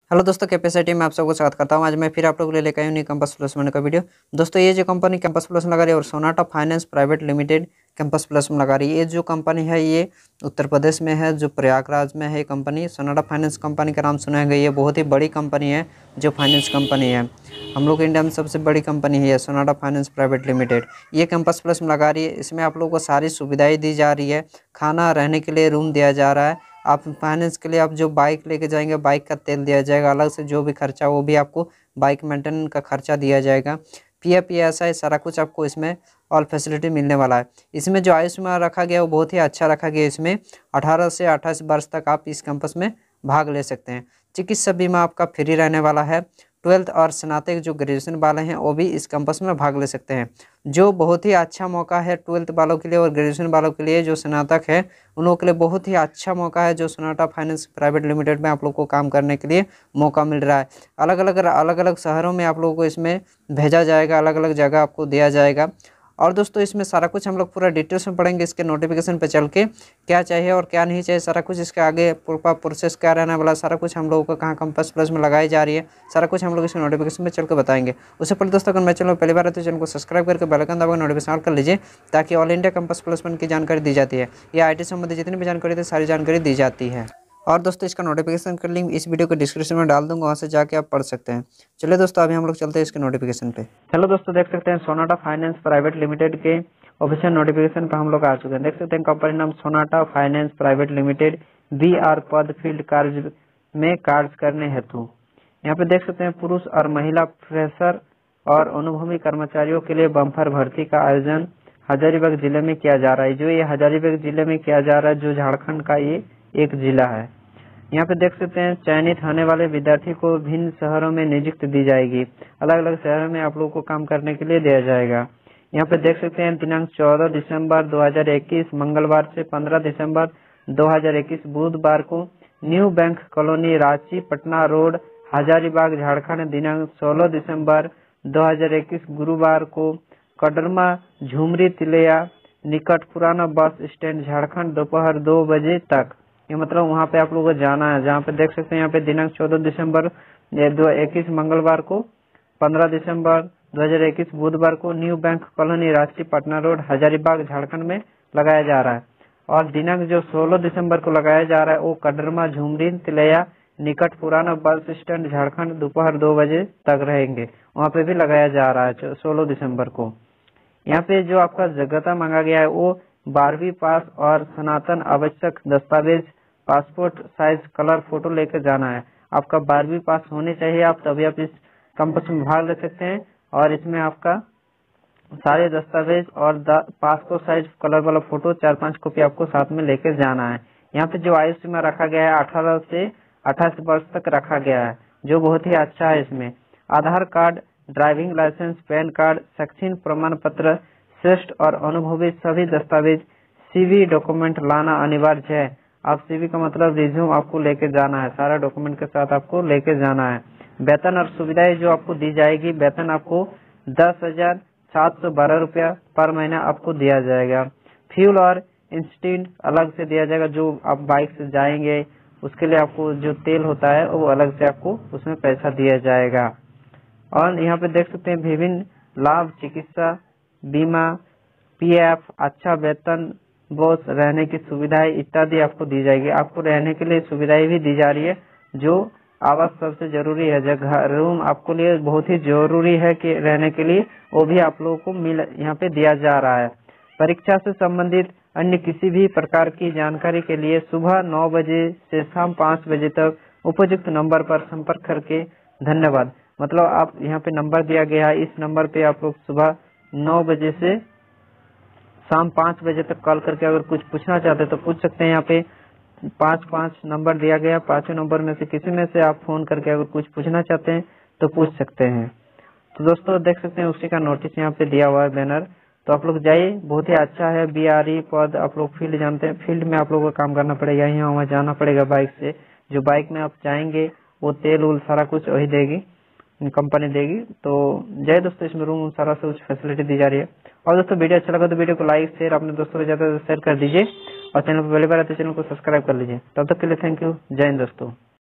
Hello दोस्तों, capacity में आप सबको स्वागत करता हूं। आज मैं फिर आप लोगों के लिए लेकर आई हूं कैंपस प्लेसमेंट का वीडियो। दोस्तों, ये जो कंपनी कैंपस प्लेसमेंट लगा रही है और Sonata Finance Private Limited campus placement लगा रही है। ये जो कंपनी है ये उत्तर प्रदेश में है, जो प्रयागराज में है। कंपनी सोनाटा फाइनेंस कंपनी का नाम सुना है, ये बहुत ही बड़ी कंपनी है जो फाइनेंस कंपनी है। हम लोग इंडिया में सबसे बड़ी कंपनी है सोनाटा फाइनेंस प्राइवेट लिमिटेड। ये कैंपस प्लेसमेंट लगा रही है। इसमें आप लोगों को सारी सुविधाएँ दी जा रही है। खाना, रहने के लिए रूम दिया जा रहा है। आप फाइनेंस के लिए आप जो बाइक लेके जाएंगे, बाइक का तेल दिया जाएगा अलग से, जो भी खर्चा वो भी आपको बाइक मेंटेन का खर्चा दिया जाएगा। पीएफ ईएसआई सारा कुछ आपको इसमें ऑल फैसिलिटी मिलने वाला है। इसमें जो आयु सीमा रखा गया वो बहुत ही अच्छा रखा गया। इसमें 18 से 28 वर्ष तक आप इस कैंपस में भाग ले सकते हैं। चिकित्सा बीमा आपका फ्री रहने वाला है। 12th और स्नातक जो ग्रेजुएशन वाले हैं वो भी इस कैंपस में भाग ले सकते हैं, जो बहुत ही अच्छा मौका है 12th वालों के लिए और ग्रेजुएशन वालों के लिए। जो स्नातक है उन लोगों के लिए बहुत ही अच्छा मौका है, जो सोनाटा फाइनेंस प्राइवेट लिमिटेड में आप लोग को काम करने के लिए मौका मिल रहा है। अलग अलग शहरों में आप लोगों को इसमें भेजा जाएगा, अलग अलग जगह आपको दिया जाएगा। और दोस्तों, इसमें सारा कुछ हम लोग पूरा डिटेल्स में पढ़ेंगे। इसके नोटिफिकेशन पे चल के क्या चाहिए और क्या नहीं चाहिए, सारा कुछ इसके आगे पूरा प्रोसेस क्या रहने वाला, सारा कुछ हम लोगों को कहाँ कैंपस प्लस में लगाई जा रही है, सारा कुछ हम लोग इसके नोटिफिकेशन में चल के बताएंगे। उससे पहले दोस्तों, अगर मैं चैनल पहली बार है तो चैनल को सब्सक्राइब करके बेल आइकन दबाकर नोटिफिकेशन ऑन कर लीजिए, ताकि ऑल इंडिया कैंपस प्लेसमेंट की जानकारी दी जाती है। या IT संबंधी जितनी भी जानकारी थी सारी जानकारी दी जाती है। और दोस्तों, इसका नोटिफिकेशन का लिंक इस वीडियो के डिस्क्रिप्शन में डाल दूंगा, वहाँ से जाके आप पढ़ सकते हैं। चलिए दोस्तों, अभी हम लोग चलते हैं इसके नोटिफिकेशन पे। हेलो दोस्तों, देख सकते हैं सोनाटा फाइनेंस प्राइवेट लिमिटेड के ऑफिशियल नोटिफिकेशन पर हम लोग आ चुके हैं। देख सकते हैं कंपनी नाम Sonata Finance Private Limited, BR पद फील्ड कार्य में कार्य करने हेतु। यहाँ पे देख सकते हैं पुरुष और महिला फ्रेशर और अनुभवी कर्मचारियों के लिए बम्पर भर्ती का आयोजन हजारीबाग जिले में किया जा रहा है। जो ये हजारीबाग जिले में किया जा रहा है, जो झारखंड का ये एक जिला है। यहाँ पे देख सकते हैं चयनित होने वाले विद्यार्थी को भिन्न शहरों में नियुक्ति दी जाएगी। अलग अलग शहरों में आप लोगों को काम करने के लिए दिया जाएगा। यहाँ पे देख सकते हैं दिनांक 14 दिसंबर 2021 मंगलवार से 15 दिसंबर 2021 बुधवार को new bank colony, Ranchi Patna road, Hazaribagh Jharkhand. दिनांक 16 दिसंबर 2021 गुरुवार को कडरमा झुमरी तिलैया निकट पुराना बस स्टैंड झारखंड दोपहर 2 बजे तक। ये मतलब वहाँ पे आप लोगों को जाना है। जहाँ पे देख सकते हैं यहाँ पे दिनांक 14 दिसंबर 2021 मंगलवार को, 15 दिसंबर 2021 बुधवार को new bank colony, Ranchi Patna road, Hazaribagh Jharkhand में लगाया जा रहा है। और दिनांक जो 16 दिसंबर को लगाया जा रहा है वो कडरमा झुमरी तिलैया निकट पुराना बस स्टैंड झारखंड दोपहर 2 बजे तक रहेंगे। वहाँ पे भी लगाया जा रहा है 16 दिसंबर को। यहाँ पे जो आपका योग्यता मांगा गया है वो 12वीं पास और सनातन आवश्यक दस्तावेज पासपोर्ट साइज कलर फोटो लेकर जाना है। आपका 12वीं पास होने चाहिए, आप तभी आप इस कैंपस में भाग ले सकते हैं। और इसमें आपका सारे दस्तावेज और पासपोर्ट साइज कलर वाला फोटो 4-5 कॉपी आपको साथ में लेकर जाना है। यहाँ पे जो आयु सीमा रखा गया है 18 से 28 वर्ष तक रखा गया है, जो बहुत ही अच्छा है। इसमें Aadhaar card, driving licence, PAN card, शैक्षणिक प्रमाण पत्र, श्रेष्ठ और अनुभवी सभी दस्तावेज, CV डॉक्यूमेंट लाना अनिवार्य है। आप CV का मतलब रिज्यूम आपको लेके जाना है, सारा डॉक्यूमेंट के साथ आपको लेके जाना है। वेतन और सुविधाएं जो आपको दी जाएगी, वेतन आपको 10,712 रुपया पर महीना आपको दिया जाएगा। फ्यूल और इंस्टेंट अलग से दिया जाएगा। जो आप बाइक से जाएंगे उसके लिए आपको जो तेल होता है वो अलग से आपको उसमें पैसा दिया जाएगा। और यहाँ पे देख सकते हैं विभिन्न लाभ, चिकित्सा बीमा, PF, अच्छा वेतन, बोस, रहने की सुविधाएं इत्यादि आपको दी जाएगी। आपको रहने के लिए सुविधाएं भी दी जा रही है, जो आवास सबसे जरूरी है। जगह रूम आपको लिए बहुत ही जरूरी है कि रहने के लिए, वो भी आप लोगों को यहाँ पे दिया जा रहा है। परीक्षा से संबंधित अन्य किसी भी प्रकार की जानकारी के लिए सुबह 9 बजे से शाम 5 बजे तक उपयुक्त नंबर पर संपर्क करके धन्यवाद। मतलब आप यहाँ पे नंबर दिया गया है, इस नंबर पे आप लोग सुबह 9 बजे से शाम 5 बजे तक कॉल करके अगर कुछ पूछना चाहते हैं तो पूछ सकते हैं। यहाँ पे 5 नंबर दिया गया, 5 नंबर में से किसी में से आप फोन करके अगर कुछ पूछना चाहते हैं तो पूछ सकते हैं। तो दोस्तों देख सकते हैं उसी का नोटिस यहाँ पे दिया हुआ है, बैनर। तो आप लोग जाइए, बहुत ही अच्छा है। BRE पद, आप लोग फील्ड जानते हैं, फील्ड में आप लोगों को काम करना पड़ेगा, यहाँ वहाँ जाना पड़ेगा बाइक से। जो बाइक में आप जाएंगे वो तेल उल सारा कुछ वही देगी, कंपनी देगी। तो जय दोस्तों, इसमें रूम सारा से कुछ फैसिलिटी दी जा रही है। और दोस्तों वीडियो अच्छा लगा तो वीडियो को लाइक शेयर अपने दोस्तों के ज्यादा शेयर कर दीजिए, और चैनल पर पहली बार आते चैनल को सब्सक्राइब कर लीजिए। तब तक के लिए थैंक यू, जय हिंद दोस्तों।